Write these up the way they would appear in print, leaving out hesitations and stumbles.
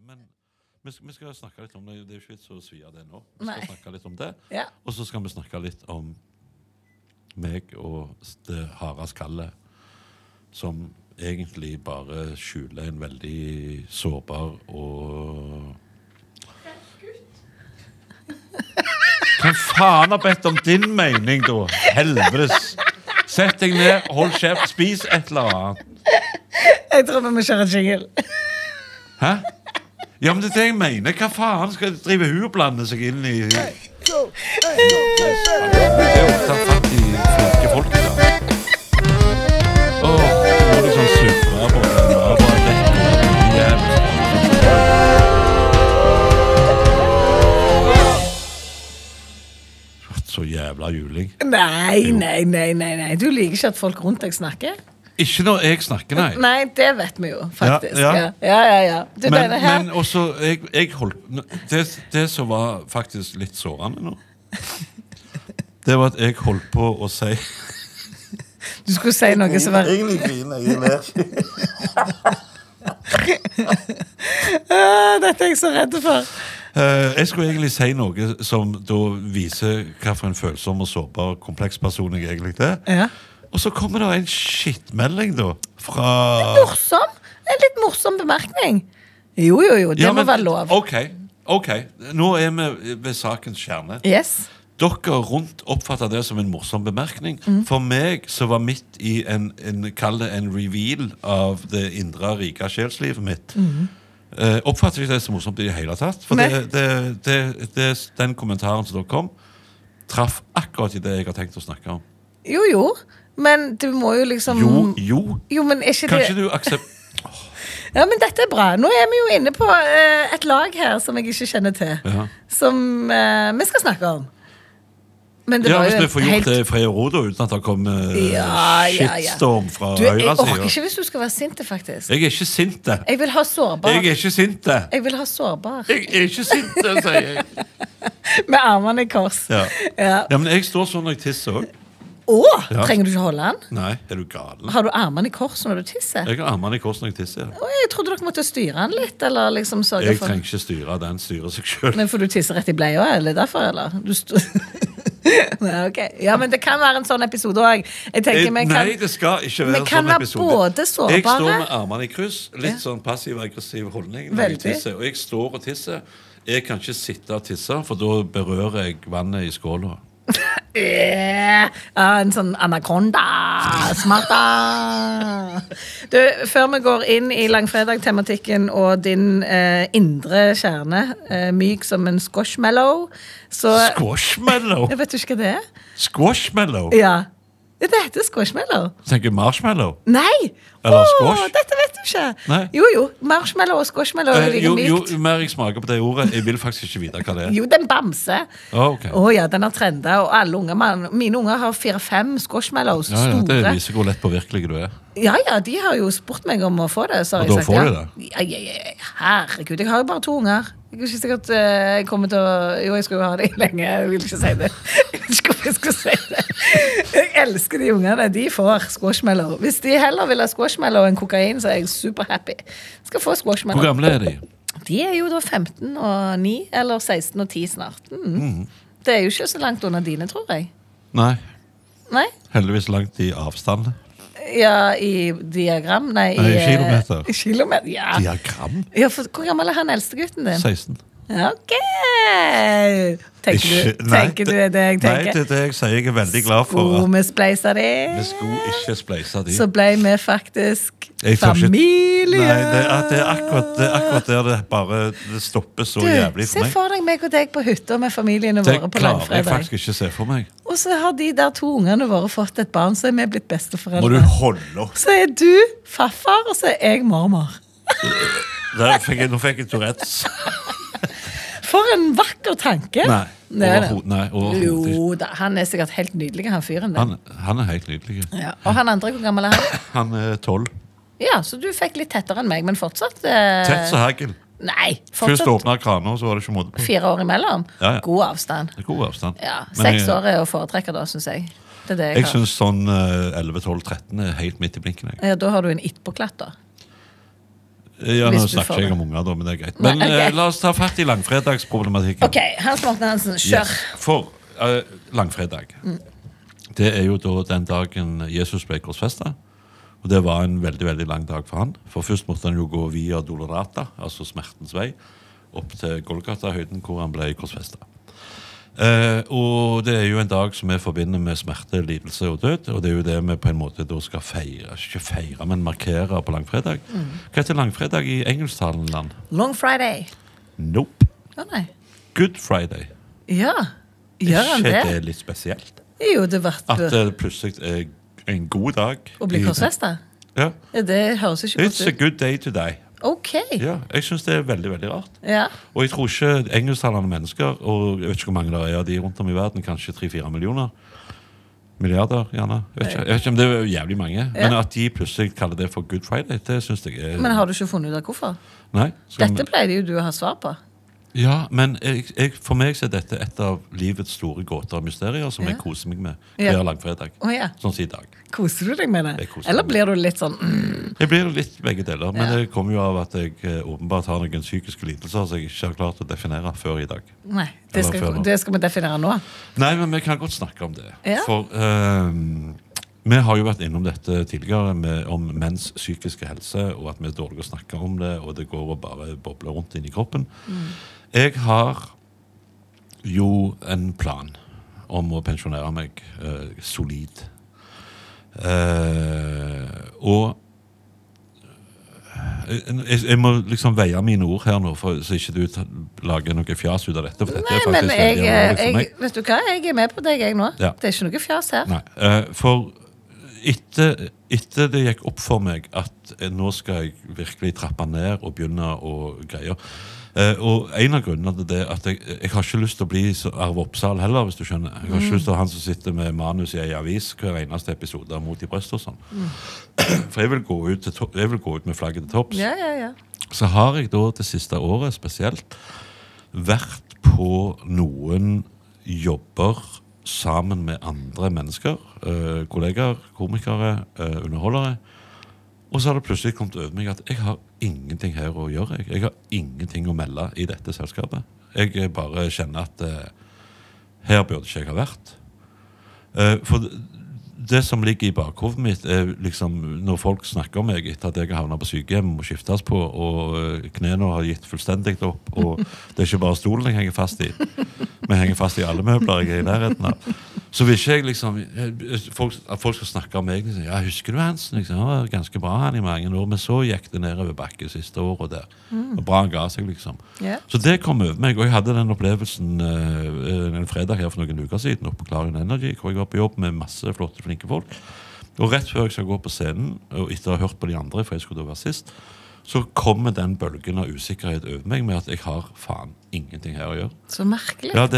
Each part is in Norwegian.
men vi skal snakke litt om det. Det jo ikke vits å svi av det nå. Vi Nei. skal snakke litt om det. Ja. Og så skal vi snakke litt om meg og det harde skallet, som egentlig bare skjuler en veldig sårbar og... Hvem faen har bedt om din mening, da? Helvetes. Sett deg ned, hold kjeft, spis et eller annet. Jeg tror vi må kjøre jingle. Hæ? Ja, men det er det jeg mener. Hva faen skal drive hun og blande seg inn i... Det er jo tatt fatt i flinke folk i dag. Åh, det må liksom surre på det. Det var bare rett jævlig. Så jævla juling. Nei. Du liker ikke at folk rundt deg snakker? Ikke når jeg snakker, nei. Nei, det vet vi jo, faktisk. Ja. Ja. Du, denne her... Men også, jeg holdt... Det som var faktisk litt sårende nå, det var at jeg holdt på å si... Du skulle si noe som var... Egentlig griner jeg ler. Dette er jeg så redd for. Jeg skulle egentlig si noe som da viser hva for en følsom og sårbar kompleks person jeg egentlig er. Ja. Og så kommer det en shitmelding da, fra... Morsom? En litt morsom bemerkning. Jo, det må være lov. Ok. Nå er vi ved sakens kjerne. Yes. Dere rundt oppfattet det som en morsom bemerkning. For meg så var midt i kall det en reveal av det indre rike sjelslivet mitt. Oppfattet ikke det som morsomt i det hele tatt. For den kommentaren som da kom, traff akkurat i det jeg har tenkt å snakke om. Jo. Men du må jo liksom... Jo, men er ikke kan det... ikke du akseptere... Ja, men dette er bra. Nå er vi jo inne på et lag her som jeg ikke kjenner til. Ja. Som vi skal snakke om. Men det var hvis jo du får gjort det i fred og ro da, uten at det kommer shitstorm fra høyre Jeg orker siden. ikke hvis du skal være sinte, faktisk. Jeg er ikke sinte. Jeg vil ha sårbar. Jeg er ikke sinte. Jeg vil ha sårbar. Jeg er ikke sinte, sier jeg. Med armene i kors. Ja, men jeg står sånn når jeg tisser også. Trenger du ikke holde den? Nei, er du galen? Har du armene i kors når du tisser? Jeg har armene i kors når jeg tisser. Jeg trodde dere måtte styre den litt, eller liksom sørge Jeg trenger ikke styre, den styrer seg selv. Men får du tisse rett i bleia, eller derfor, eller? Nei, ok. Ja, men det kan være en sånn episode også. Nei, det skal ikke være en sånn episode. Vi kan være både sårbare. Jeg står med armene i kryss, litt sånn passiv-aggressiv holdning når jeg tisser. Og jeg står og tisser. Jeg kan ikke sitte og tisse, for da berører jeg vannet i skåla. En sånn anakonda smarta. Du, før vi går inn i langfredag-tematikken og din indre kjerne, myk som en squashmallow, så... Squashmallow? Jeg vet du ikke hva det er? Squashmallow? Ja, det heter squashmallow. Tenker du marshmallow? Nei! Eller squash? Dette vet du ikke. Nei. Jo, marshmallow og squashmallow er like mykt. Jo mer jeg smaker på det ordet, jeg vil faktisk ikke vite hva det er. Jo, den bamse. Ok. Ja, den har trendet, og alle unger, mine unger har 4-5 squashmallows, store. Ja, det viser hvor lett påvirkelig du er. Ja, de har jo spurt meg om å få det, så har og jeg sagt da får de det? Ja, herregud, jeg har jo bare 2 unger. Jeg er ikke sikkert jeg kommer til å... Jo, jeg skal jo ha det lenge, jeg vil ikke si det. Jeg vet ikke hvorfor jeg skal si det. Jeg elsker de ungene, de får squashmallow. Hvis de heller vil ha squashmallow enn kokain, så er jeg super happy. Jeg skal få squashmallow. Hvor gamle er de? De er jo da 15 og 9, eller 16 og 10 snart. Det er jo ikke så langt under dine, tror jeg. Nei. Nei? Heldigvis langt i avstand. Ja, i diagram? Nei, i kilometer. Kilometer, ja. Diagram? Ja, for hvor gammel er han eldste gutten din? 16. Ok. Tenker du det jeg tenker? Nei, det er det jeg sier. Jeg er veldig glad for Skulle vi spleise det? Vi skulle ikke spleise de. Så ble vi faktisk Jeg tar ikke- familie. Nei, det er akkurat der det bare det stopper så jævlig for Se meg. for deg meg og deg på hytta med familiene våre på Det klarer jeg langfredag. faktisk ikke se for meg. Og så har de der 2 ungene våre fått et barn, så er vi blitt besteforeldre. Må du holde opp? Så er du farfar, og så er jeg mormor. Nå fikk jeg Tourettes. For en vakker tanke. Nei, overhodet Jo, han er sikkert helt nydelig, han fyren der. Han er helt nydelig. Ja. Og han andre, hvor gammel er han? Han er 12. Ja, så du fikk litt tettere enn meg, men fortsatt... Tett så hagel. Nei, Først fortsatt åpnet kraner, så var det ikke måte på. 4 år imellom. Ja. God avstand. Det er god avstand. Ja, Men 6 år er å foretrekke da, synes jeg. Det er det jeg har. synes sånn 11, 12, 13 er helt midt i blinken. Ja, da har du en it på klatt da. Ja, nå Hvis du snakker får jeg det. om unger da, men det er greit. Nei, Men ok. la oss ta fatt i langfredagsproblematikken. Ok, Hans Morten Hansen, kjør. Yes. For langfredag, det er jo da den dagen Jesus ble korsfestet. Og det var en veldig, veldig lang dag for han. For først måtte han jo gå via Dolorata, altså smertens vei, opp til Golgata-høyden, hvor han ble korsfestet. Og det er jo en dag som vi forbinder med smerte, lidelse og død, og det er jo det vi på en måte da skal feire, ikke feire, men markere på langfredag. Hva heter langfredag i engelsktalende land? Long Friday. Nope. Å nei. Good Friday. Ja, gjør han Ikke det? det litt spesielt? Jo, det var At det plutselig er en god dag. å bli korsfestet. Ja. Ja, det høres ikke It's a godt ut. good day to die. Ok. Ja, jeg synes det er veldig, veldig rart. Ja. Og jeg tror ikke engelsktalende mennesker, og jeg vet ikke hvor mange der er de rundt om i verden, kanskje 3-4 millioner, milliarder gjerne. Jeg vet ikke om det er jævlig mange, men at de plutselig kaller det for Good Friday, det synes jeg er... Men har du ikke funnet ut av hvorfor? Nei. Dette pleide jo du å ha svar på. Ja, men for meg så er dette et av livets store gåter og mysterier som jeg koser meg med Ja. hver langfredag. Å ja. Sånn som i dag. Koser du deg med det? Jeg koser Eller meg. blir du litt sånn Jeg blir litt begge deler, men Ja. det kommer jo av at jeg åpenbart har noen psykiske lidelser som jeg ikke har klart å definere før i dag. Nei, det Eller før nå. skal vi definere nå. Nei, men vi kan godt snakke om det. Ja. For vi har jo vært innom dette tidligere om menns psykiske helse, og at vi er dårlige å snakke om det, og det går og bare bobler rundt inn i kroppen. Jeg har jo en plan om å pensjonere meg solid. Og jeg må liksom veie mine ord her nå, så ikke du lager noe fjas ut av dette. For dette Nei, er men faktisk veldig alvorlig for meg. vet du hva? Jeg er med på deg, jeg nå. Ja. Det er ikke noe fjas her. Nei, for etter det gikk opp for meg at nå skal jeg virkelig trappe ned og begynne å greie. Og en av grunnene til det at jeg har ikke lyst til å bli så Arve Oppsal heller, hvis du skjønner. Jeg har ikke lyst til å ha han som sitter med manus i en avis hver eneste episode mot i brøst og sånn. For jeg vil gå ut med flagget til topps. Ja, ja, ja. Så har jeg da det siste året spesielt vært på noen jobber sammen med andre mennesker, kollegaer, komikere, underholdere. Og så har det plutselig kommet over meg at jeg har ingenting her å gjøre. Jeg har ingenting å melde i dette selskapet. Jeg bare kjenner at her burde ikke jeg ha vært. For det som ligger i bakhovet mitt er liksom når folk snakker om meg etter at jeg har havnet på sykehjem og skiftes på, og knene har gitt fullstendig opp, og det er ikke bare stolen jeg henger fast i. Vi henger fast i alle møbler jeg er i nærheten av. Så hvis ikke jeg liksom at folk skal snakke om meg liksom, ja, husker du Hansen? Liksom, han var ganske bra han i mange år, men så gikk det nedover bakke siste året der. Og bra han ga seg liksom. Ja. Så det kom over meg, og jeg hadde den opplevelsen en fredag her for noen uker siden oppe på Clarion Energy, hvor jeg var på jobb med masse flotte, flinke folk. Og rett før jeg skal gå på scenen, og etter å ha hørt på de andre, for jeg skulle da være sist, så kommer den bølgen av usikkerhet over meg med at jeg har faen ingenting her å gjøre. Så merkelig. Ja,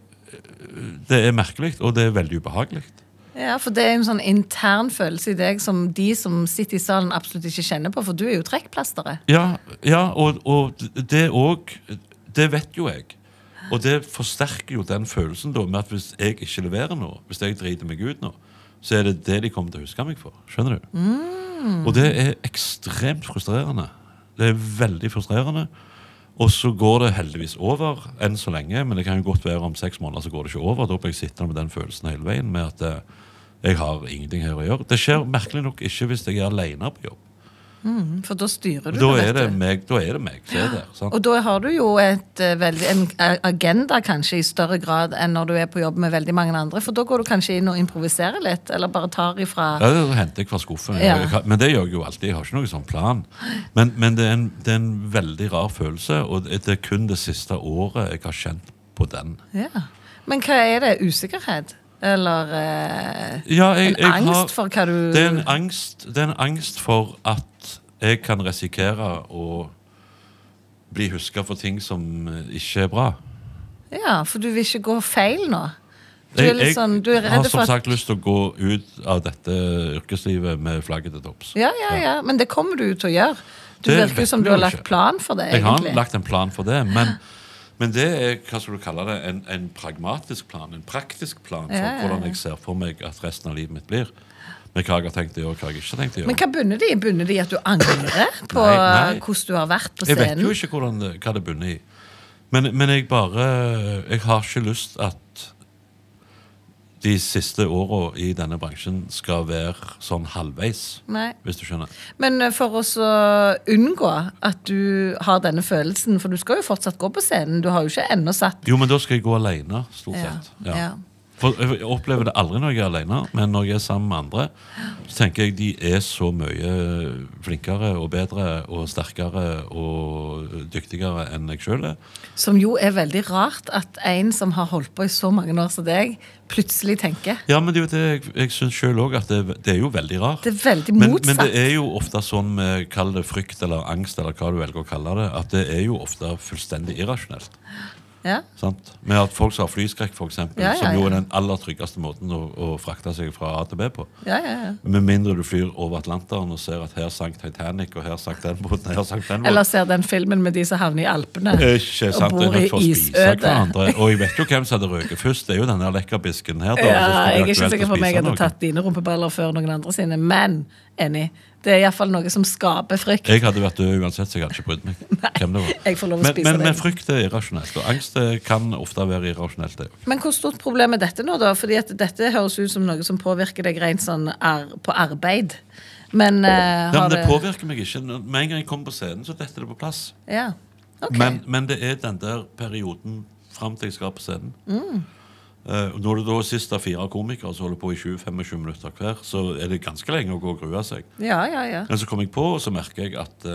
det er merkelig, og det er veldig ubehagelig. Ja, for det er en sånn intern følelse i deg som de som sitter i salen absolutt ikke kjenner på, for du er jo trekkplasteret. Ja, og det også, det vet jo jeg. Og det forsterker jo den følelsen da, med at hvis jeg ikke leverer noe, hvis jeg driter meg ut nå, så er det det de kommer til å huske meg for. Skjønner du? Og det er ekstremt frustrerende. Det er veldig frustrerende. Og så går det heldigvis over enn så lenge, men det kan jo godt være om 6 måneder så går det ikke over. Da blir jeg sittende med den følelsen hele veien, med at jeg har ingenting her å gjøre. Det skjer merkelig nok ikke hvis jeg er alene på jobb. For da styrer du Da det, er det vet du. meg som er der. Sant? Og da har du jo en agenda kanskje i større grad enn når du er på jobb med veldig mange andre, for da går du kanskje inn og improviserer litt, eller bare tar ifra... Ja, det henter jeg fra skuffen. Ja. Men det gjør jeg jo alltid. Jeg har ikke noen sånn plan. Men det er en veldig rar følelse, og det er kun det siste året jeg har kjent på den. Ja. Men hva er det? Usikkerhet? Eller Ja, en angst for hva du... Det er en angst for at jeg kan risikere å bli husket for ting som ikke er bra. Ja, for du vil ikke gå feil nå. Du er litt sånn, du er Jeg har redd som for at... sagt lyst til å gå ut av dette yrkeslivet med flagget til topps. Ja, men det kommer du til å gjøre. Du Det virker vet jo som vi du har jo lagt ikke. plan for det, Jeg har egentlig. lagt en plan for det, men det er, hva skal du kalle det, en pragmatisk plan, en praktisk plan for Ja. hvordan jeg ser for meg at resten av livet mitt blir. med hva jeg har tenkt å gjøre, og hva jeg ikke har tenkt å gjøre. Men hva bunner de i? Bunner de i at du angrer på Nei. hvordan du har vært på Jeg scenen? vet jo ikke hva det bunner i. Men jeg har ikke lyst at de siste årene i denne bransjen skal være sånn halvveis, Nei. hvis du skjønner. Men for oss å unngå at du har denne følelsen, for du skal jo fortsatt gå på scenen, du har jo ikke ennå satt... Jo, men da skal jeg gå alene, stort sett. Ja. For jeg opplever det aldri når jeg er alene, men når jeg er sammen med andre, så tenker jeg de er så mye flinkere og bedre og sterkere og dyktigere enn jeg selv er. Som jo er veldig rart at en som har holdt på i så mange år som deg, plutselig tenker. Ja, men det er jo det jeg synes selv også, at det er jo veldig rart. Det er veldig motsatt. Men det er jo ofte sånn med, kall det frykt eller angst, eller hva du velger å kalle det, at det er jo ofte fullstendig irrasjonelt. Ja. Sant? Med at folk som har flyskrekk, for eksempel, som jo er den aller tryggeste måten å frakte seg fra A til B på. Ja. Med mindre du flyr over Atlanteren og ser at her sank Titanic, og her sank den båten, her sank den båten. Eller ser den filmen med de som havner i Alpene Ikke sant, og bor i isøde. Og jeg vet jo hvem som hadde røket først. Det er jo denne lekkerbisken her. Da, Ja, jeg er ikke sikker på om jeg hadde tatt dine rumpeballer før noen andre sine, men enig. Det er i hvert fall noe som skaper frykt. Jeg hadde vært død uansett, så jeg hadde ikke brydd meg hvem det var. Jeg får lov å spise men frykt er irrasjonelt, og angst kan ofte være irrasjonelt. Det. Men hvor stort problem er dette nå da? Fordi at dette høres ut som noe som påvirker deg rent sånn på arbeid. Men, men det påvirker meg ikke. Med en gang jeg kommer på scenen, så detter det på plass. Ja, ok. Men det er den der perioden frem til jeg skal på scenen. Når det da sist er 4 komikere som holder på i 20-25 minutter hver, så er det ganske lenge å gå og grue seg. Ja. Men så kommer jeg på, og så merker jeg at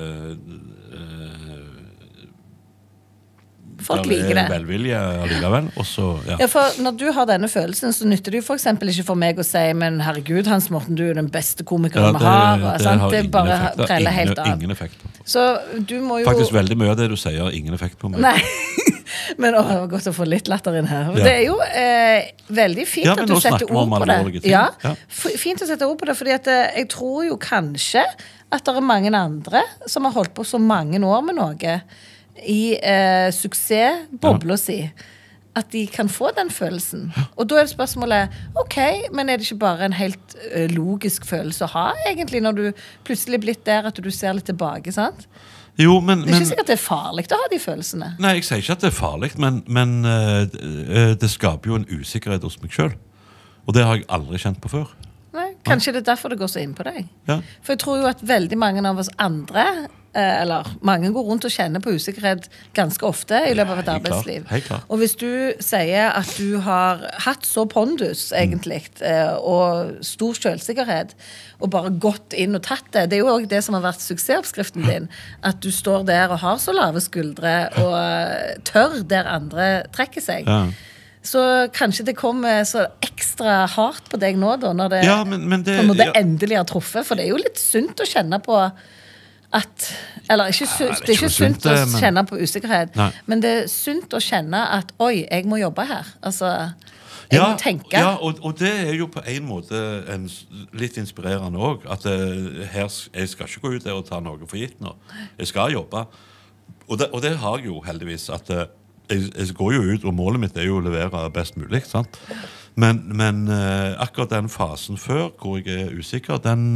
folk liker det. Velvilje allikevel, og så, Ja, for når du har denne følelsen, så nytter det jo for eksempel ikke for meg å si, men herregud, Hans Morten, du er den beste komikeren vi har. Det bare preller helt av. Ingen effekt. Så du må jo... Faktisk veldig mye av det du sier har ingen effekt på meg. Nei, men det var godt å få litt latter inn her. Det er jo veldig fint at du setter ord på det. Ja, fint å sette ord på det, fordi at jeg tror jo kanskje at det er mange andre som har holdt på så mange år med noe i suksessbobla si, at de kan få den følelsen. Og da er det spørsmålet, ok, men er det ikke bare en helt logisk følelse å ha, egentlig, når du plutselig er blitt der at du ser litt tilbake, sant? Jo, det er ikke sikkert det er farlig å ha de følelsene. Nei, jeg sier ikke at det er farlig, men det skaper jo en usikkerhet hos meg selv. Og det har jeg aldri kjent på før. Nei, kanskje det er derfor det går så inn på deg. Ja. For jeg tror jo at veldig mange av oss andre, eller mange går rundt og kjenner på usikkerhet ganske ofte i løpet av et arbeidsliv. Helt klart. Og hvis du sier at du har hatt så pondus, egentlig, og stor selvsikkerhet, og bare gått inn og tatt det, det er jo også det som har vært suksessoppskriften din, at du står der og har så lave skuldre, og tør der andre trekker seg. Ja. Så kanskje det kommer så ekstra hardt på deg nå, da, når det, men det på en måte endelig har truffet, for det er jo litt sunt å kjenne på at, eller ikke, det er ikke sunt å kjenne på usikkerhet, men det er sunt å kjenne at, oi, jeg må jobbe her. Altså, jeg må tenke. Ja, og det er jo på en måte litt inspirerende også, at jeg skal ikke gå ut der og ta noe for gitt nå. Jeg skal jobbe. Og det har jeg jo heldigvis, at jeg går jo ut, og målet mitt er jo å levere best mulig, sant? Men akkurat den fasen før, hvor jeg er usikker, den...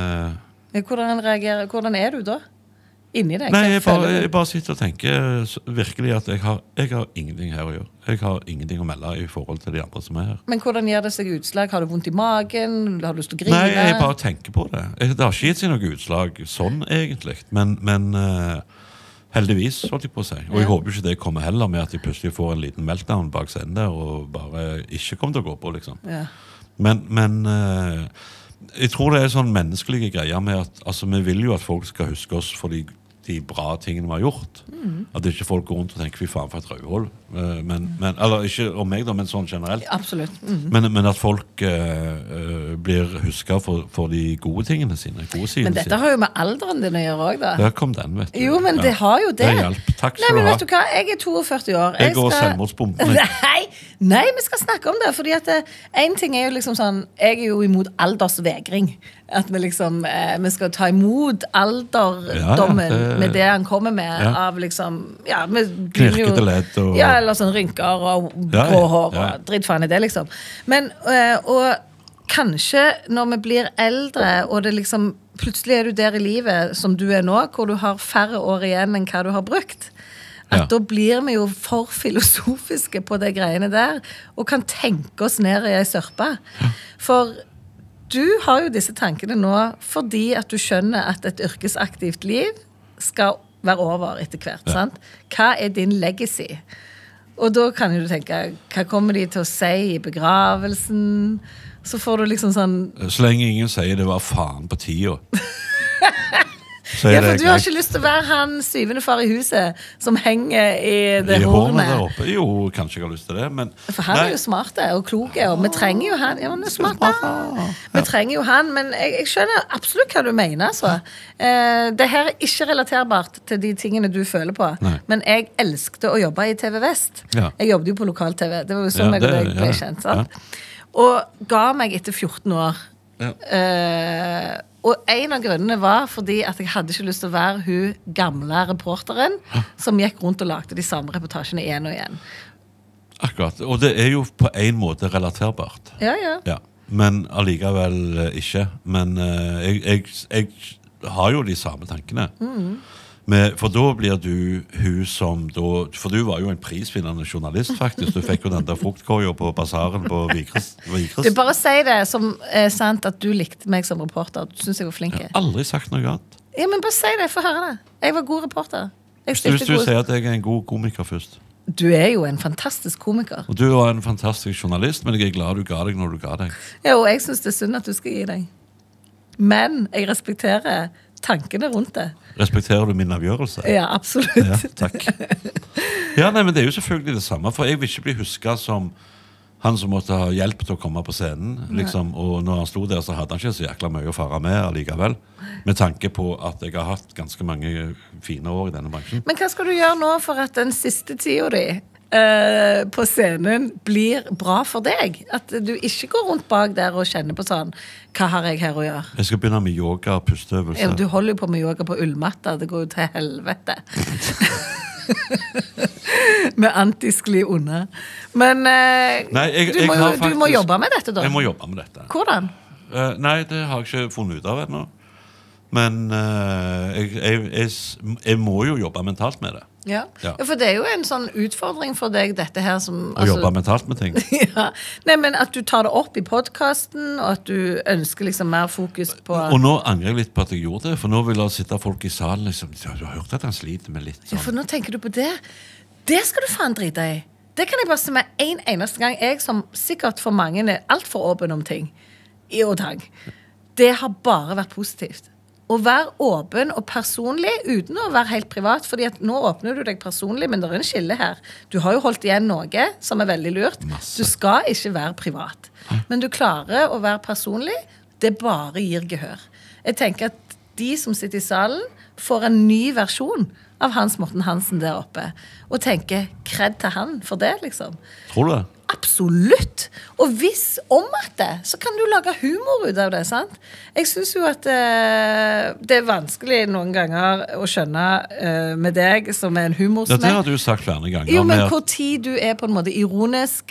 Hvordan er du da? Inni deg? Nei, jeg bare sitter og tenker virkelig at jeg har ingenting her å gjøre. Jeg har ingenting å melde i forhold til de andre som er her. Men hvordan gjør det seg utslag? Har du vondt i magen? Har du lyst til å grine? Nei, jeg bare tenker på det. Det har ikke gitt seg noe utslag sånn egentlig, men heldigvis, holdt jeg på å si. Og jeg håper ikke det kommer heller med at jeg plutselig får en liten meltdown bak scenen der og bare ikke kommer til å gå på, liksom. Ja. Men jeg tror det er sånn menneskelige greier med at altså, vi vil jo at folk skal huske oss for de bra tingene vi har gjort. At ikke folk går rundt og tenker fy faen for et rødhold. Eller ikke om meg da, men sånn generelt. Absolutt. Men at folk blir husket for de gode tingene sine, gode sidene sine. Men dette har jo med alderen din å gjøre også, da. Der kom den, vet du. Jo, men det har jo det. Det hjelp. Takk skal du ha. Nei, men vet du hva? Jeg er 42 år. Jeg går selvmordsbomben. Nei, vi skal snakke om det, fordi at en ting er jo liksom sånn, jeg er jo imot aldersvegring. At vi liksom, vi skal ta imot alderdommen med det han kommer med av liksom, med knirkete ledd og... eller sånn rynker og grå hår og drittfaen i det liksom. Men, kanskje når vi blir eldre, og det liksom, plutselig du der i livet som du nå, hvor du har færre år igjen enn hva du har brukt, at da blir vi jo for filosofiske på de greiene der, og kan tenke oss ned i en sørpe. For du har jo disse tankene nå fordi at du skjønner at et yrkesaktivt liv skal være over etter hvert, sant? Hva din legacy? Og da kan du tenke, hva kommer de til å si i begravelsen? Så får du liksom sånn... Så lenge ingen sier det var faen på tida. Ja, for du har ikke lyst til å være han syvende far i huset som henger i det hornet der oppe. Jo, kanskje jeg har lyst til det, men... For han jo smart og klok, og vi trenger jo han. Ja, han smart. Vi trenger jo han, men jeg skjønner absolutt hva du mener, altså. Det her ikke relaterbart til de tingene du føler på, men jeg elsket å jobbe i TV Vest. Jeg jobbet jo på lokal-TV, det var jo sånn jeg ble kjent, sant? Og ga meg etter 14 år. Og en av grunnene var fordi at jeg hadde ikke lyst til å være hun gamle reporteren som gikk rundt og lagde de samme reportasjene igjen og igjen. Akkurat, og det jo på en måte relaterbart. Ja. Men allikevel ikke. Men jeg har jo de samme tankene. For da blir du hun som da, for du var jo en prisvinnende journalist faktisk. Du fikk jo den der fruktkorja på basaren på Vikrest. Du bare sier det som sant at du likte meg som reporter. Du synes jeg var flink. Jeg har aldri sagt noe annet. Ja, men bare si det, få høre det. Jeg var god reporter. Hvis du sier at jeg en god komiker først. Du jo en fantastisk komiker. Og du var en fantastisk journalist, men jeg glad du ga deg når du ga deg. Ja, og jeg synes det synd at du skal gi deg. Men jeg respekterer tankene rundt det. Respekterer du min avgjørelse? Ja, absolutt. Ja, takk. Ja, nei, men det jo selvfølgelig det samme, for jeg vil ikke bli husket som han som måtte ha hjelp til å komme på scenen, liksom, og når han stod der så hadde han ikke så jækla mye å fare med allikevel, med tanke på at jeg har hatt ganske mange fine år i denne bransjen. Men hva skal du gjøre nå for at den siste tiden din på scenen blir bra for deg? At du ikke går rundt bak der og kjenner på sånn, hva har jeg her å gjøre? Jeg skal begynne med yoga og pusteøvelse. Ja, du holder jo på med yoga på ullmatta, det går jo til helvete. Med antiskli under. Men nei, du må jobbe med dette da. Jeg må jobbe med dette. Hvordan? Nei, det har jeg ikke funnet ut av ennå. Men jeg må jo jobbe mentalt med det. Ja, for det jo en sånn utfordring for deg, dette her som... Å jobbe mentalt med ting. Ja, nei, men at du tar det opp i podcasten, og at du ønsker liksom mer fokus på... Og nå angrer jeg litt på at jeg gjorde det, for nå vil jeg sitte folk i salen, liksom, du har hørt at han sliter med litt sånn. Ja, for nå tenker du på det. Det skal du faen drite i. Det kan jeg bare si med en eneste gang. Jeg som sikkert for mange alt for åpen om ting i og tag. Det har bare vært positivt. Å være åpen og personlig uten å være helt privat, fordi at nå åpner du deg personlig, men det en skille her. Du har jo holdt igjen noe som veldig lurt. Masse. Du skal ikke være privat. Men du klarer å være personlig, det bare gir gehør. Jeg tenker at de som sitter i salen får en ny versjon av Hans Morten Hansen der oppe, og tenker kred til han for det, liksom. Tror du det? Absolutt. Og hvis om at det, så kan du lage humor ut av det, sant? Jeg synes jo at det vanskelig noen ganger å skjønne med deg som en humorsmed. Det har du sagt flere ganger. Jo, men hvor tid du på en måte ironisk,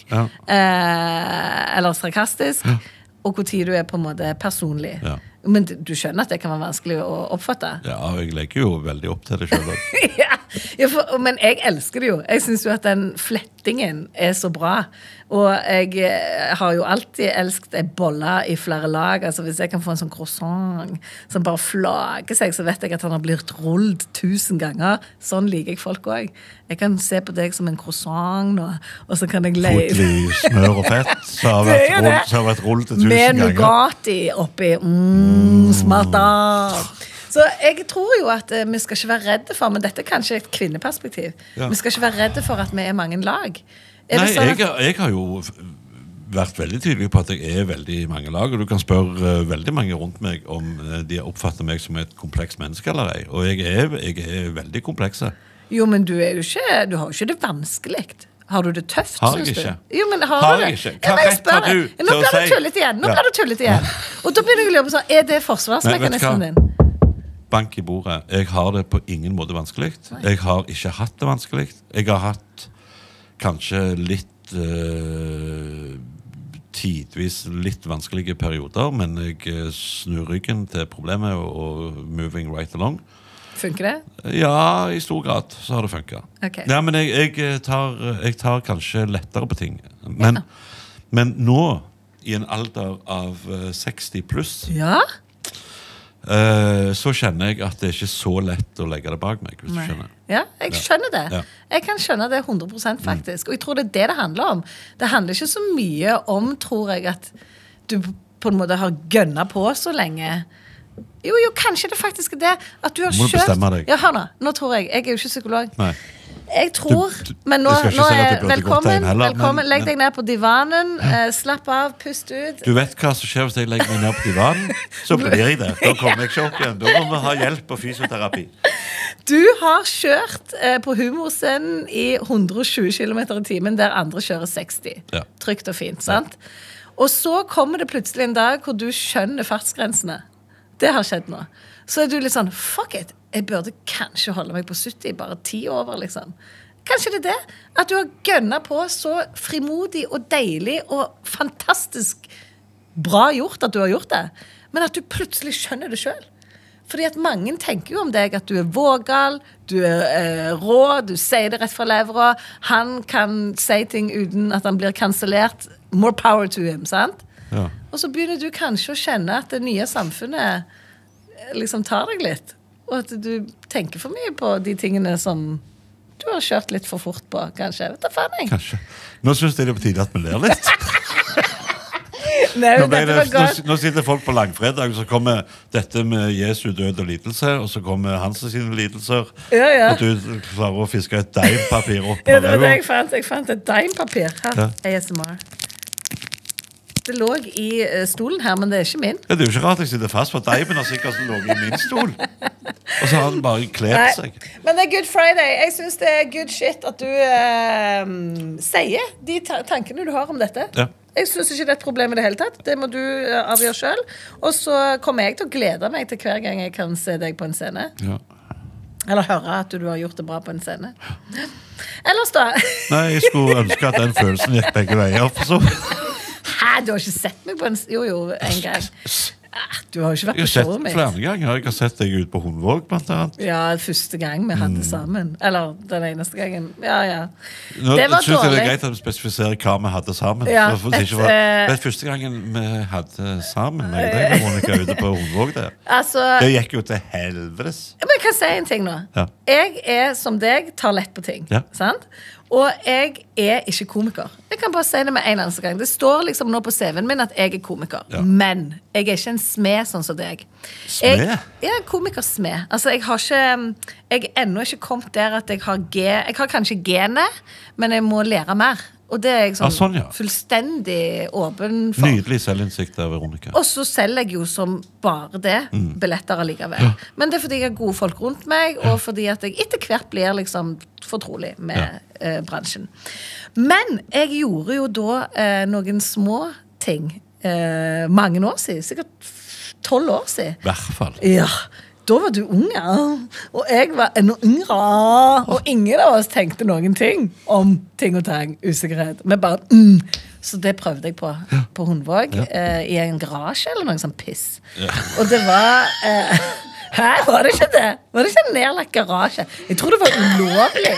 eller sarkastisk, og hvor tid du på en måte personlig. Ja. Men du skjønner at det kan være vanskelig å oppfatte? Ja, jeg legger jo veldig opp til det selv. Men jeg elsker det jo. Jeg synes jo at den flettingen så bra. Og jeg har jo alltid elsket boller i flere lag. Altså hvis jeg kan få en sånn croissant som bare flager seg, så vet jeg at han har blitt rullet 1000 ganger. Sånn liker jeg folk også. Jeg kan se på deg som en croissant nå, og så kan jeg leie... Fotlig smør og fett, så har vært rullet 1000 ganger. Med Nugatti oppi. Smart da. Så jeg tror jo at vi skal ikke være redde for, men dette er kanskje et kvinneperspektiv. Vi skal ikke være redde for at vi mange lag. Nei, jeg har jo vært veldig tydelig på at jeg veldig mange lag, og du kan spørre veldig mange rundt meg om de oppfatter meg som et kompleks menneske eller ei, og jeg veldig komplekse. Jo, men du har jo ikke det vanskelig. Har du det tøft, har jeg ikke? Jo, men har jeg ikke? Hva rett har du til å si? Nå blir du tullet igjen. Og da begynner jeg å lure på sånn, det forsvarsmekanismen din? Bank i bordet. Jeg har det på ingen måte vanskelig. Jeg har ikke hatt det vanskelig. Jeg har hatt kanskje litt tidvis litt vanskelige perioder, men jeg snur ryggen til problemet og moving right along. Funker det? Ja, i stor grad så har det funket. Okay. Ja, men jeg tar kanskje lettere på ting. Men nå, i en alder av 60 pluss, så kjenner jeg at det ikke så lett å legge det bak meg, hvis du skjønner. Ja, jeg skjønner det. Ja. Jeg kan skjønne det 100% faktisk. Og jeg tror det det handler om. Det handler ikke så mye om, tror jeg, at du på en måte har gønnet på så lenge. Jo, kanskje det faktisk det. At du har må kjørt... bestemme deg. Ja, hør nå tror jeg. Jeg er jo ikke psykolog. Nei. Jeg tror, men nå velkommen, legg deg ned på divanen, slapp av, pust ut. Du vet hva som skjer hvis jeg legger meg ned på divanen? Så blir jeg det. Da kommer jeg ikke opp igjen. Da må vi ha hjelp og fysioterapi. Du har kjørt på humorscenen i 120 km i timen, der andre kjører 60. Ja. Trygt og fint, sant? Og så kommer det plutselig en dag hvor du skjønner fartsgrensene. Det har skjedd nå. Så er du litt sånn, fuck it, jeg burde kanskje holde meg på 70, bare 10 over, liksom. Kanskje det det? At du har gønnet på så frimodig og deilig og fantastisk bra gjort at du har gjort det, men at du plutselig skjønner det selv. Fordi at mange tenker jo om deg at du er vågal, du er rå, du sier det rett fra levra, han kan si ting uten at han blir kansellert. More power to him, sant? Ja. Og så begynner du kanskje å kjenne at det nye samfunnet liksom tar deg litt, og at du tenker for mye på de tingene som du har kjørt litt for fort på, kanskje. Vet du faen jeg? Kanskje. Nå synes jeg det er på tide at vi ler litt. Nei, nå sitter folk på langfredag, og så kommer dette med Jesu død og lidelse, og så kommer Hans sine lidelser, og du klarer å fiske et deimpapir opp. Ja, det var det jeg fant et deimpapir. Her, ASMR. Det lå i stolen her, men det er ikke min. Ja, det er jo ikke rart jeg sitter fast, for deipen har sikkert ligget i min stol. Og så har den bare klept seg. Men det er Good Friday. Jeg synes det er good shit at du sier de tankene du har om dette. Ja. Jeg synes ikke det er et problem i det hele tatt. Det må du avgjøre selv. Og så kommer jeg til å glede meg til hver gang jeg kan se deg på en scene. Ja. Eller høre at du har gjort det bra på en scene. Ellers da? Nei, jeg skulle ønske at den følelsen gikk begge veier. Så. Hæ, du har ikke sett meg på en... Jo, en gang. Du har jo ikke vært på showet mitt. Jeg har sett flere ganger. Jeg har sett deg ut på Hundvåg, blant annet. Ja, første gang vi hadde sammen. Eller den eneste gangen. Ja. Nå det synes jeg det er greit at du spesifiserer hva vi hadde sammen. Ja, det første gangen vi hadde sammen med deg, Monica, ute på Hundvåg der. Altså, det gikk jo til helvetes. Men jeg kan si en ting nå. Ja. Jeg er som deg, tar lett på ting. Ja. Sant? Og jeg er ikke komiker. Jeg kan bare si det med en eneste gang. Det står liksom nå på CV-en min at jeg er komiker. Ja. Men jeg er ikke en smed sånn som deg. Smed? Jeg er komikersmed. Altså, jeg er ennå ikke kommet der at jeg har kanskje genet, men jeg må lære mer. Og det er jeg sånn, fullstendig åpen for. Nydelig selvinnsikt av Veronica. Og så selger jeg jo som bare det, billetter allikevel. Ja. Men det er fordi jeg har gode folk rundt meg, og fordi at jeg etter hvert blir liksom fortrolig med bransjen. Men jeg gjorde jo da noen små ting mange år siden, sikkert 12 år siden. I hvert fall. Ja, da var du unge, og jeg var enda yngre, og ingen av oss tenkte noen ting om ting og tang, usikkerhet. Men bare, Så det prøvde jeg på Hundvåg, i en garasje eller noe sånn piss. Ja. Og det var... Hæ, var det ikke det? Var det ikke en nedlagt garasje? Jeg tror det var ulovlig.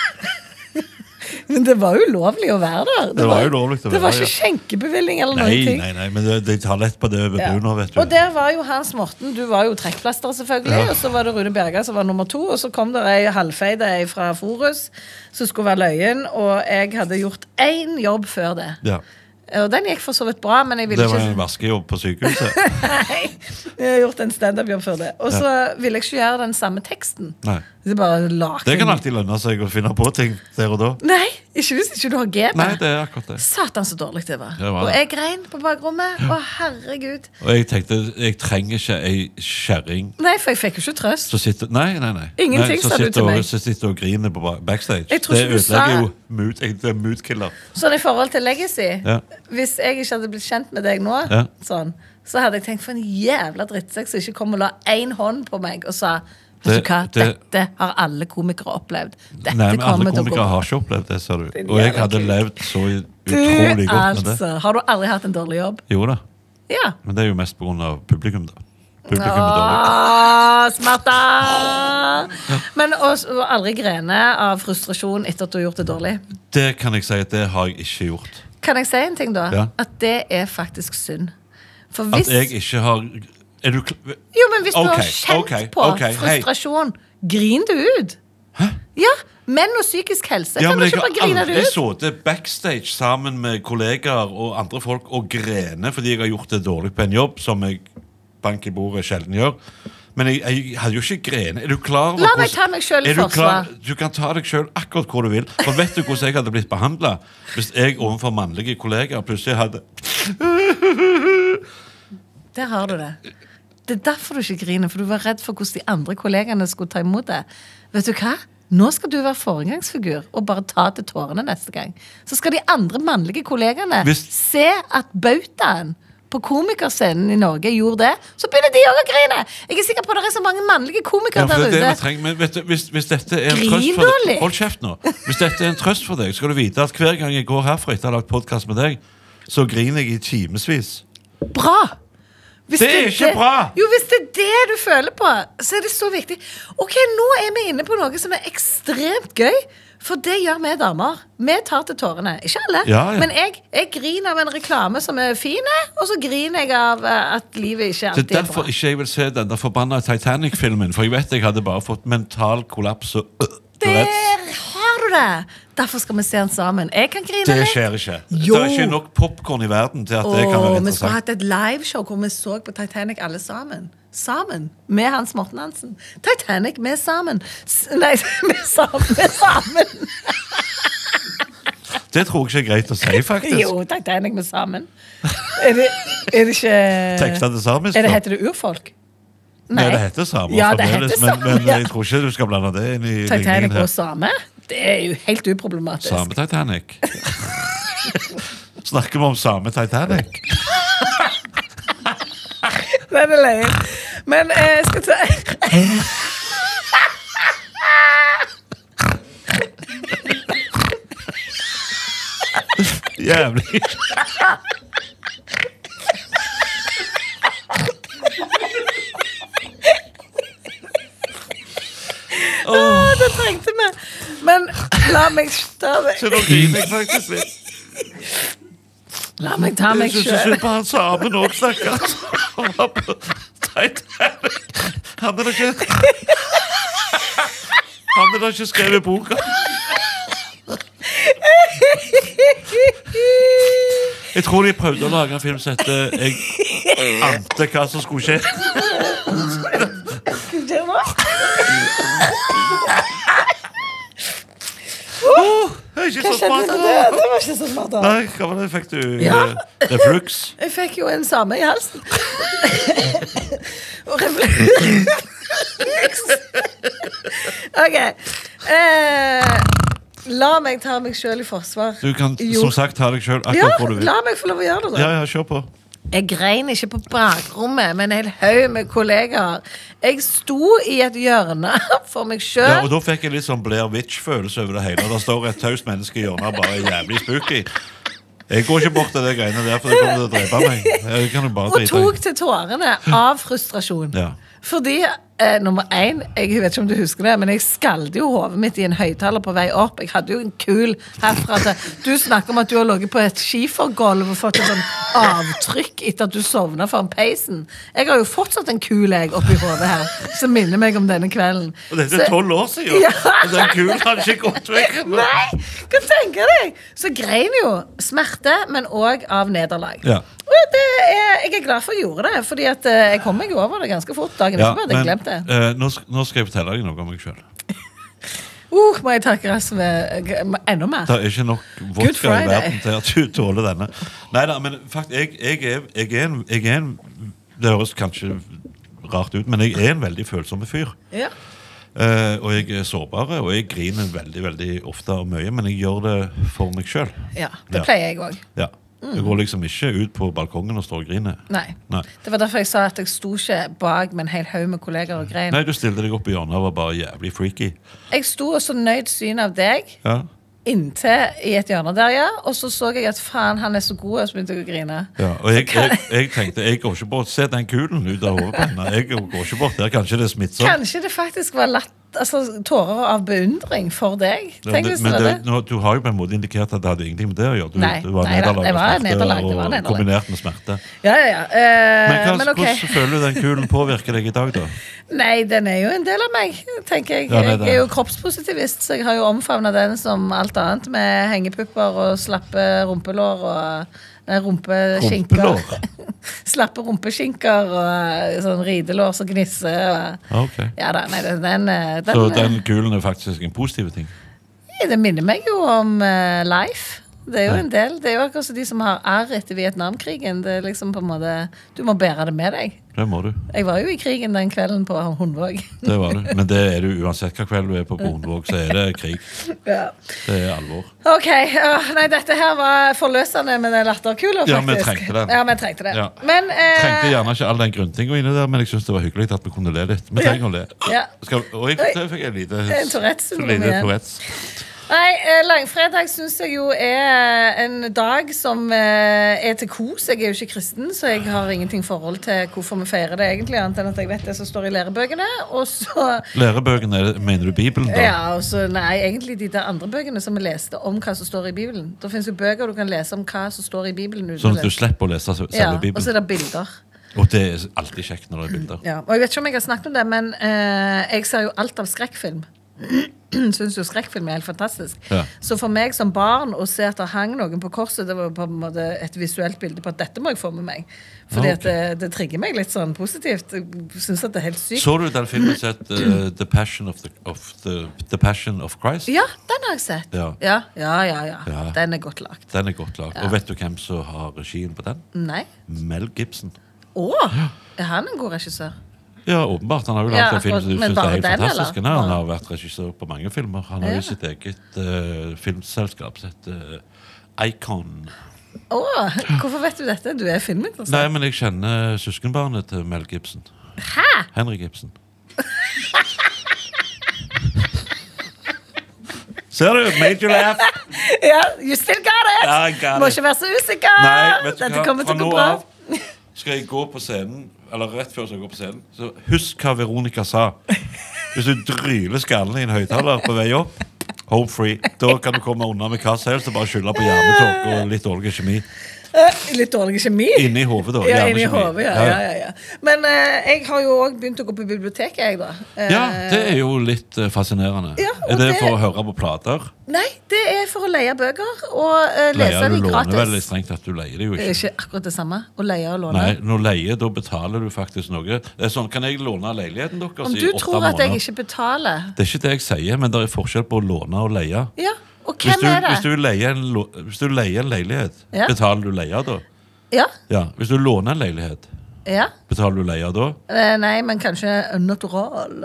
Men det var jo lovlig å være der. Det var jo lovlig å være der. Det var ikke skjenkebevilling eller noe ting. Nei, men de tar lett på det over nå, vet du. Og der var jo Hans Morten, du var jo trekkplaster selvfølgelig, og så var det Rune Berga som var nummer 2, og så kom det ei halvfeide fra Forus som skulle være løyen, og jeg hadde gjort 1 jobb før det. Ja. Og den gikk for så vidt bra, men jeg ville ikke... Det var en vaskejobb på sykehuset. Nei, jeg har gjort en stand-up-jobb før det. Og så ville jeg ikke gjøre den samme teksten. Nei. Det kan alltid lønne seg å finne på ting der og da. Nei, ikke hvis ikke du har genet. Nei, det er akkurat det. Satan så dårlig det var. Og jeg grein på bakrommet. Å, herregud. Og jeg tenkte, jeg trenger ikke ei kjerring. Nei, for jeg fikk jo ikke trøst. Nei. Ingenting sa du til meg. Så sitter og griner på backstage. Det ødelegger jo mood-killer. Sånn i forhold til legacy. Hvis jeg ikke hadde blitt kjent med deg nå, så hadde jeg tenkt for en jævla drittsekk som ikke kom og la 1 hånd på meg og sa... Vet du hva? Dette har alle komikere opplevd. Nei, men alle komikere har ikke opplevd det, sa du. Og jeg hadde levd så utrolig godt med det. Altså, har du aldri hatt en dårlig jobb? Jo da, Ja. men det er jo mest på grunn av publikum da. Publikum er dårlig. Smarta! Men og aldri grene av frustrasjon etter at du har gjort det dårlig. Det kan jeg si at det har jeg ikke gjort. Kan jeg si en ting da? Ja. At det er faktisk synd. For At jeg ikke har... Er du Jo, men hvis du har Ok, kjent på ok, hei. frustrasjon, grin du ut. Hæ? Ja, menn og psykisk helse. Ja, kan men du jeg ikke har bare grine det aldri ut? sittet backstage sammen med kollegaer og andre folk og grene fordi jeg har gjort det dårlig på en jobb, som jeg bank i bordet sjelden gjør. Men jeg hadde jo ikke grene. Er du klar over La meg ta meg selv i forsvar. Du kan ta deg selv akkurat hvor du vil. For vet du hvordan jeg hadde blitt behandlet hvis jeg overfor mannlige kollegaer plutselig hadde... Der har du det. Det er derfor du ikke griner, for du var redd for hvordan de andre kollegene skulle ta imot det. Vet du hva? Nå skal du være foregangsfigur og bare ta til tårene neste gang. Så skal de andre mannlige kollegene se at bautaen på komikerscenen i Norge gjorde det, så begynner de også å grine. Jeg er sikker på at det er så mange mannlige komikere der ute. Men vet du, hvis dette er en trøst for deg, hold kjeft nå. Hvis dette er en trøst for deg, skal du vite at hver gang jeg går herfra etter å ha lagt podcast med deg, så griner jeg i timesvis. Bra! Hvis det er ikke bra! Jo, hvis det er det du føler på, så er det så viktig. Ok, nå er vi inne på noe som er ekstremt gøy, for det gjør vi damer. Vi tar til tårene. Ikke alle. Ja. Men jeg griner av en reklame som er fine, og så griner jeg av at livet ikke alltid er bra. Det er derfor ikke jeg vil se den der forbannede Titanic-filmen, for jeg vet jeg hadde bare fått mental kollaps og Der har du det! Derfor skal vi se den sammen. Jeg kan grine litt. Det skjer ikke. Jo. Det er ikke nok popcorn i verden til at det kan være Vi skulle interessant. hatt et liveshow hvor vi så på Titanic alle sammen. Sammen. Med Hans Morten Hansen. Titanic med sammen. Nei, med sammen. Det tror jeg ikke er greit å si, faktisk. Jo, Titanic med sammen. Er det ikke... Tekstene samisk, da? Heter det urfolk? Nei, det heter samer. Ja, det heter samer, men jeg tror ikke du skal blande det inn i Titanic og same? Det er jo helt uproblematisk. Same Titanic. Snakker vi om same Titanic? Den er løgn. Men jeg skal ta... Jævlig. Det trengte vi. Men la meg ta meg. Så nå griner jeg faktisk litt. La meg ta meg Jeg synes selv. ikke på han samen også, stakkars. Han var på Titanic. Han er da ikke skrevet boka. Jeg tror de prøvde å lage en film som heter Jeg ante hva som skulle skje. Jeg er ikke så smart. Det var ikke så smart. Nei, hva var det? Fikk du Ja. reflux? Jeg fikk jo en same i halsen. Og refleks. Ok. La meg ta meg selv i forsvar. Du kan Jo. som sagt ta deg selv Ja, akkurat hvor du vil. la meg få lov å gjøre det da. Ja, kjør på. Jeg grein ikke på bakrommet, men en hel haug med kollegaer. Jeg sto i et hjørne for meg selv. Ja, og da fikk jeg litt sånn Blair Witch-følelse over det hele. Der står et taust menneske i hjørnet bare jævlig spooky. Jeg går ikke bort til det greiene der, for det kommer til å drepe meg. Jeg kan jo bare Og drite i. tok til tårene av frustrasjon. Ja. Fordi, nummer 1, jeg vet ikke om du husker det, men jeg skalde jo hodet mitt i en høyttaler på vei opp. Jeg hadde jo en kul herfra til. Du snakker om at du har ligget på et skifergolv og fått et sånn avtrykk etter at du sovnet foran peisen. Jeg har jo fortsatt en kul jeg oppi hodet her, som minner meg om denne kvelden. Og dette er 12 år siden. Ja. Og den kulen hadde ikke gått vekk. Nei, hva tenker deg? Så grein jo smerte, men også av nederlag. Ja. Og jeg er glad for at jeg gjorde det, fordi at jeg kom meg over det ganske fort dagen Ja, etterpå, hadde jeg glemt det. nå skal jeg fortelle deg noe om meg selv. Må jeg takke rass med enda mer? Det er ikke nok Good vodka i Friday. verden til at du tåler denne. Neida, men faktisk, jeg er en det høres kanskje rart ut, men jeg er en veldig følsom fyr. Ja. Og jeg er sårbar, og jeg griner veldig, veldig ofte og mye, men jeg gjør det for meg selv. Ja, det Ja. pleier jeg også. Ja. Jeg går liksom ikke ut på balkongen og står og griner. Nei. Nei. Det var derfor jeg sa at jeg sto ikke bak med en hel haug med kolleger og grein. Nei, du stilte deg opp i hjørnet og var bare jævlig freaky. Jeg sto og så nøyd syn av deg, Ja. inntil i et hjørne der, ja. Og så jeg at faen, han så god, og så begynte jeg å grine. Ja, og jeg tenkte, jeg går ikke bort, se den kulen ut av hodet på henne. Jeg går ikke bort der, kanskje det smittsomt. Kanskje det faktisk var tårer av beundring for deg. Men du har jo på en måte indikert at det hadde ingenting med det å gjøre. Du var nederlag og kombinert med smerte. Ja. Men hvordan føler du den kulen påvirker deg i dag, da? Nei, den jo en del av meg, tenker jeg. Jeg jo kroppspositivist, så jeg har jo omfavnet den som alt annet, med hengepupper og slappe rumpelår og rumpeskinker. Slappe rumpeskinker og sånn ridelår som gnisser. Okay. Ja da, nei, så den kulen faktisk en positiv ting? Det minner meg jo om life. Det jo en del. Det jo akkurat de som har etter Vietnamkrigen. Det liksom på en måte, du må bære det med deg. Det må du. Jeg var jo i krigen den kvelden på Hundvåg. Det var du. Men det du uansett hva kveld du på Hundvåg, så det krig. Ja. Det alvor. Ok, nei, dette her var forløsende med den latterkula, faktisk. Ja, vi trengte den. Ja, vi trengte det. Ja. Men, trengte gjerne ikke all den grunntinga inne der, men jeg synes det var hyggelig at vi kunne le litt. Vi trenger å le. Ja. Oi, det fikk jeg lite Tourettes. Nei, langfredag synes jeg jo en dag som til kos. Jeg jo ikke kristen, så jeg har ingenting forhold til hvorfor vi feirer det egentlig, annet enn at jeg vet det som står i lærebøkene. Og så... Lærebøkene, mener du Bibelen da? Ja, og så, nei, egentlig de der andre bøkene som vi leste om hva som står i Bibelen. Da finnes jo bøker du kan lese om hva som står i Bibelen. Sånn at du slipper å lese selve Bibelen? Ja, og så det bilder. Og det alltid kjekt når det bilder. Ja, og jeg vet ikke om jeg har snakket om det, men jeg ser jo alt av skrekkfilm. Synes jo skrekkfilm helt fantastisk. Ja. Så for meg som barn å se at det hang noen på korset, det var på en måte et visuelt bilde på at dette må jeg få med meg. Fordi at det trigger meg litt sånn positivt. Jeg synes at det helt sykt. Så du den filmen sett The Passion of Christ? Ja, den har jeg sett. Ja. Den godt lagt. Den godt lagt. Og vet du hvem som har regien på den? Nei. Mel Gibson. Han en god regissør? Ja, åpenbart. Han har jo lagt en film som du synes helt fantastisk. Nei, han har vært regissør på mange filmer. Han har jo sitt eget filmselskap, sitt Icon. Hvorfor vet du dette? Du filminteressert. Nei, men jeg kjenner søskenbarnet til Mel Gibson. Hæ? Henry Gibson. Ser du? Made you laugh. Ja, you still got it. Ja, I got it. Må ikke være så usikker. Nei, vet du dette kommer til å gå bra. Skal jeg gå på scenen, eller rett før jeg går på scenen, så husk hva Veronica sa. Hvis du dryler skallen i en høyttaler på vei opp, home free, da kan du komme unna med hva som helst og bare skylde på hjernetåk og litt dårlig kjemi. Litt dårlig kjemi? Inni hovedet da. Ja, inni hovedet, ja. Men jeg har jo også begynt å gå på biblioteket, jeg da. Ja, det jo litt fascinerende. Ja, det for å høre på plater? Nei, det for å leie bøker og lese de gratis. Leier du låner veldig strengt at du leier det jo ikke. Det ikke akkurat det samme, å leie og låne. Nei, når leier, da betaler du faktisk noe. Det sånn, kan jeg låne leiligheten deres i 8 måneder? Om du tror at jeg ikke betaler? Det ikke det jeg sier, men det forskjell på å låne og leie. Ja, og hvem det? Hvis du leier en leilighet, betaler du leie da? Ja. Hvis du låner en leilighet, betaler du leie da? Nei, men kanskje natural.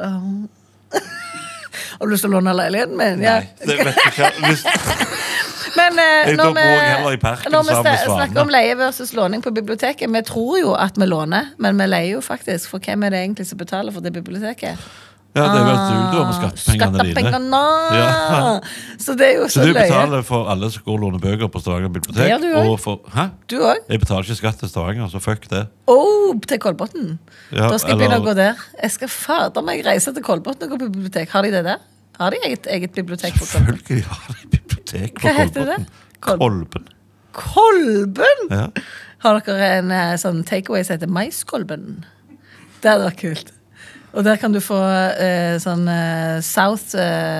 Har du lyst til å låne leiligheten min? Nei, det vet jeg ikke. Men når vi snakker om leie versus låning på biblioteket, vi tror jo at vi låner, men vi leier jo faktisk, for hvem det egentlig som betaler for det biblioteket? Ja, det vet du med skattepengene dine. Ja. Så det jo så du betaler for alle som går og låner bøker på Stavanger bibliotek. Det gjør du også. Hæ? Du også. Jeg betaler ikke skatt til Stavanger, så fuck det. Til Kolbotn. Ja, da skal jeg begynne å gå der. Jeg skal fader meg reise til Kolbotn og gå på bibliotek. Har de det der? Har de eget bibliotek på Kolbotn? Selvfølgelig har de bibliotek på Kolbotn. Hva heter det? Kolben. Kolben? Ja. Har dere en sånn takeaway som heter maiskolben? Det hadde vært kult. Og der kan du få sånn South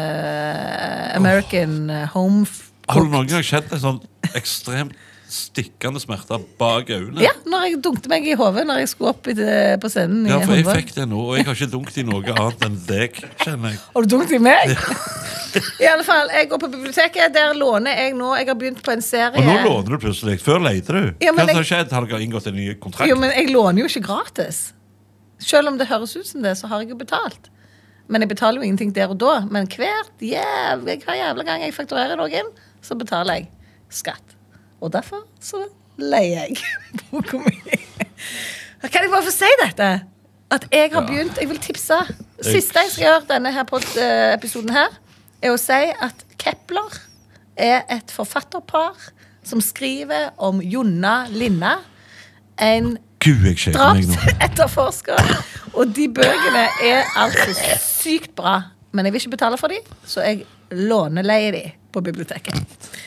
American home cooked. Har du noen gang kjent en sånn ekstremt stikkende smerter bak øynene? Ja, når jeg dunkte meg i hodet når jeg skulle opp på scenen i Ja, for jeg Hundvåg. fikk det nå, og jeg har ikke dunkt i noe annet enn deg, kjenner jeg. Har du dunkt i meg? I alle fall, jeg går på biblioteket, der låner jeg nå, jeg har begynt på en serie. Og nå låner du plutselig, før leide du. Ja, hva har skjedd? Har dere inngått en ny kontrakt? Jo, men jeg låner jo ikke gratis. Selv om det høres ut som det, så har jeg jo betalt. Men jeg betaler jo ingenting der og da. Men hver jævla gang jeg fakturerer noen, så betaler jeg skatt. Og derfor så leier jeg boka mi. Kan jeg bare få si dette? At jeg har begynt, jeg vil tipse. Siste jeg skal gjøre denne her episoden her, å si at Kepler et forfatterpar som skriver om Jonna Linna, en Gud, jeg skjer meg nå. drapsetterforsker. Og de bøkene altså sykt bra. Men jeg vil ikke betale for dem, så jeg låneleier dem på biblioteket.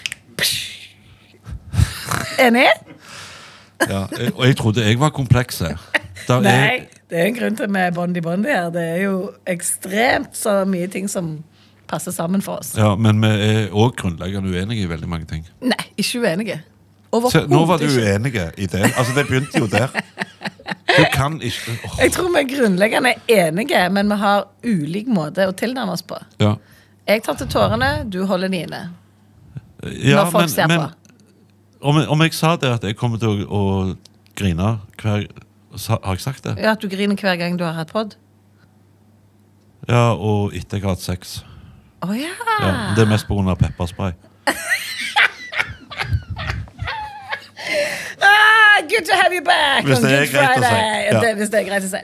Enig? Ja, og jeg trodde jeg var kompleks her. Nei, det en grunn til med Bondi her. Det jo ekstremt så mye ting som passer sammen for oss. Ja, men vi også grunnleggende uenige i veldig mange ting. Nei, ikke uenige. Se, nå var du uenige i det. Altså, det begynte jo der. Du kan ikke... Jeg tror vi grunnleggende enige, men vi har ulik måte å tilnærme oss på. Ja. Jeg tar til tårene, du holder nine. Ja, når folk ser på. Om jeg sa det at jeg kommer til å grine hver... Har jeg sagt det? Ja, at du griner hver gang du har hatt podd. Ja, og etter jeg har hatt sex. Ja. Ja, det mest på grunn av pepperspray. Good to have you back Hvis det on Good greit Friday. å si. Ja. Hvis det greit å si.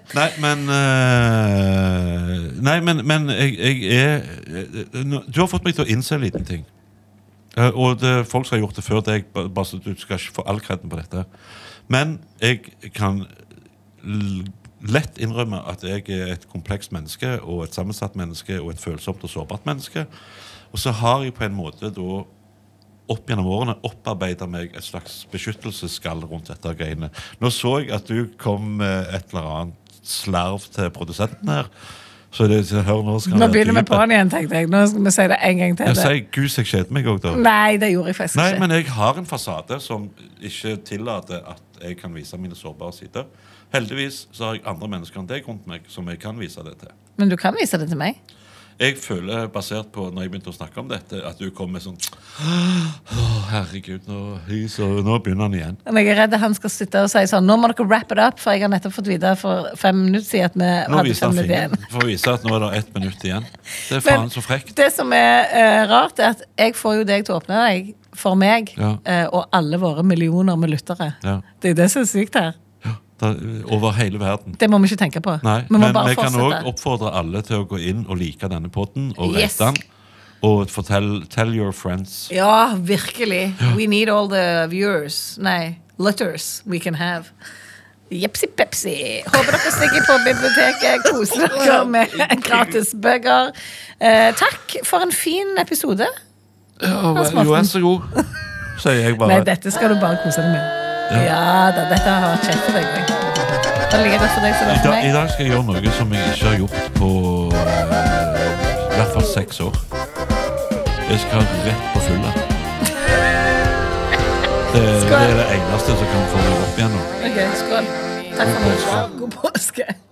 Men jeg du har fått meg til å innse en liten ting. Og det folk som har gjort det før deg, bare så du skal ikke få all kreden på dette. Men jeg kan lett innrømme at jeg et komplekst menneske, og et sammensatt menneske, og et følsomt og sårbart menneske. Og så har jeg på en måte da opp gjennom årene opparbeidet meg et slags beskyttelsesskall rundt dette greiene. Nå så jeg at du kom med et eller annet slarv til produsenten her. Så det, hør, nå begynner vi på den igjen, tenkte jeg. Nå skal vi si det en gang til. Jeg sier, Gud, jeg skjeder meg også da. Nei, det gjorde jeg faktisk ikke. Nei, men jeg har en fasade som ikke tillater at jeg kan vise mine sårbare sider. Heldigvis så har jeg andre mennesker enn deg rundt meg som jeg kan vise det til. Men du kan vise det til meg? Jeg føler, basert på når jeg begynte å snakke om dette, at du kom med sånn herregud, nå begynner han igjen. Men jeg redd han skal sitte og si sånn, nå må dere wrap it up, for jeg har nettopp fått vite for 5 minutter siden at vi hadde 5 minutter igjen. For å vise at nå det 1 minutt igjen. Det faen så frekt. Det som rart at jeg får jo deg til å åpne deg for meg, og alle våre millioner med lyttere. Ja. Det det som sykt her. Over hele verden. Det må vi ikke tenke på. Nei, men vi kan også oppfordre alle til å gå inn og like denne podden og rate den. Og tell your friends. Ja, virkelig. We need all the viewers. Nei, letters we can have. Jepsi pepsi. Håper dere stikker på biblioteket. Koser dere med gratis bøker. Takk for en fin episode. Jo, så god. Sier jeg bare. Nei, dette skal du bare kose deg med. Ja, dette har vært kjekt for deg. Det ligger godt for deg, så det for meg. I dag skal jeg gjøre noe som jeg ikke har gjort på i hvert fall 6 år. Jeg skal rett på fulla. Det det eneste som kan få meg opp igjen nå. Ok, skål. Takk for meg. God påske.